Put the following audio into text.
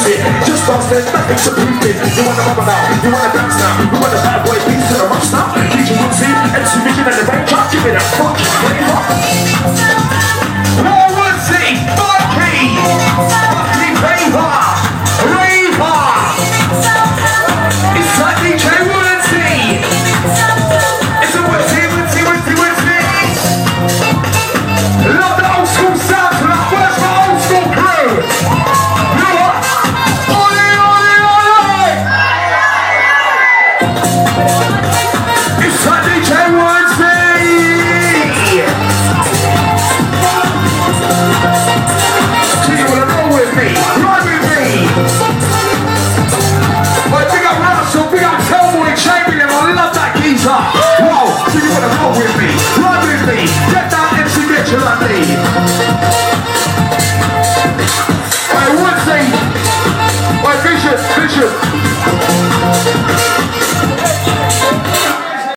it. Just bust it, nothing to prove it. You wanna rubber now, you wanna dance now, you wanna bad boy beats to the MASTA. DJ WOODSIE, MC Vision and the bank drop, give it a fucking flavor. No WOODSIE, fucking flavor, raver. It's like DJ WOODSIE. It's a WOODSIE. Love the old school sound to that first my old school crew. You know what? Ole, ole, ole! It's like DJ WOODSIE. So you wanna roll with me? Ride with me. Well, big up Russell, big up Tellboy Chamberlain. I love that geezer. Whoa, so you wanna roll with me? Ride with me. Get down MC Mitchell and me. Hey, WOODSIE. Hey, Vision.